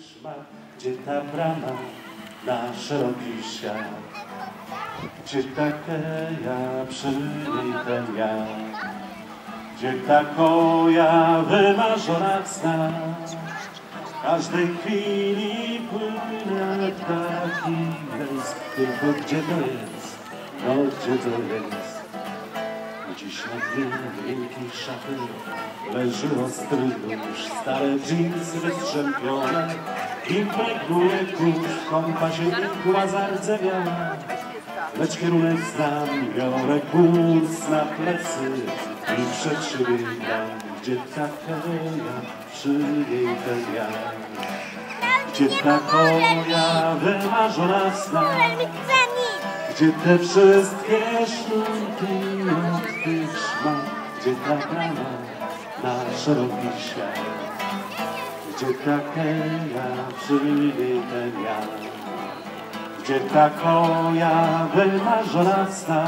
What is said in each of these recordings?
szmat, gdzie ta brama na szeroki świat, gdzie takie ja przy niej ten ja, gdzie takoja wymarzona sna, w każdej chwili płynie taki rejs, tylko gdzie to jest, no gdzie to jest. Dziś na dnie wielkiej szafy leży ostry nóż, stare dżinsy wystrzępione, impregnuje kurz, w kompasie ma zardzewiała. Lecz kierunek znam, biorę kurs na plecy i przed siebie gram, gdzie taka ja, przy niej ten ja, gdzie ta koja wymarzona sna, gdzie te wszystkie sznurki od tych szmat, gdzie ta brama na szeroki świat, gdzie takie ja, przy niej ten ja, gdzie ta koja wymarzona sna,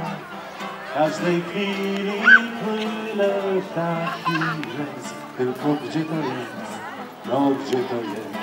w każdej chwili płynę taki rejs, tylko gdzie to jest, no gdzie to jest.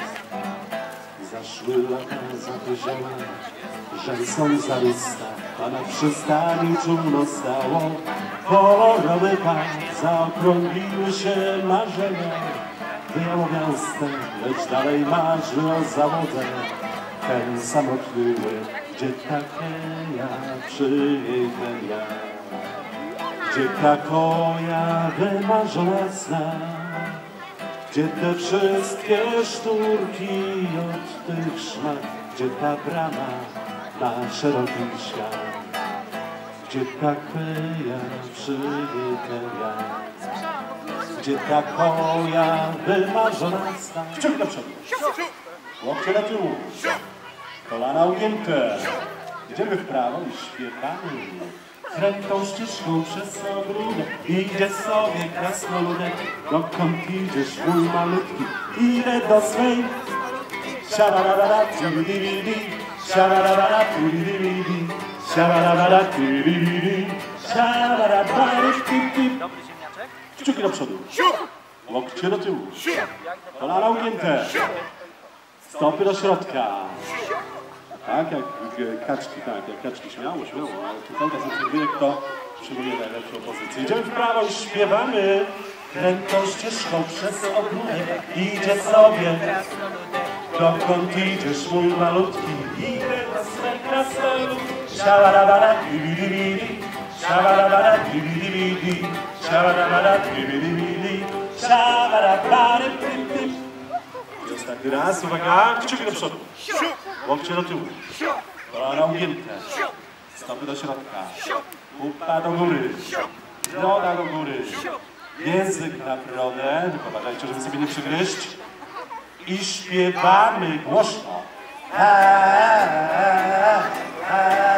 Zaszły lata, zapyziała, rzęsą zarysta, a na przystani czółno stało, kolorowy pas, zaokrągliły się marzenia, wyjało miasto, lecz dalej marzy o zawodze. Ten samotny łeb, gdzie takie ja, przy niej ten ja, gdzie ta koja wymarzona sna, gdzie te wszystkie szturki od tych szmat, gdzie ta brama na szeroki świat, gdzie takie ja, przy niej ten ja, gdzie ta koja wymarzona sna. Kciuki do przodu, łokcie do tyłu, kolana ugięte, idziemy w prawo i śpiewamy. Krętą ścieżką przez ogródek idzie sobie krasnoludek. Dokąd idziesz, mój malutki? Idę do swej. Siabarabara, tiri-di-di, siabarabara, tiri-di-di, siabarabara, tiri-di-di, siabarabara, tiri-di. Kciuki do przodu, łokcie do tyłu, kolana ugięte, stopy do środka. Tak, jak kaczki, tak, jak kaczki, śmiało, ale tutaj zacytuję, kto przyjmuje najlepszą pozycję. Idziemy w prawo i śpiewamy. Krętą ścieżką przez ogródek idzie sobie. Dokąd idziesz, mój malutki? Idę do swej krasnoludki. Siabarabara, di-di-di-di, siabarabara, di-di-di-di, siabarabara, di-di-di-di, siabarabara, di-di-di. I ostatni raz, uwaga, kciuki do przodu, łokcie do tyłu, kolana ugięte, stopy do środka, pupa do góry, broda do góry, język na brodę, uważajcie, żeby sobie nie przygryźć, i śpiewamy głośno.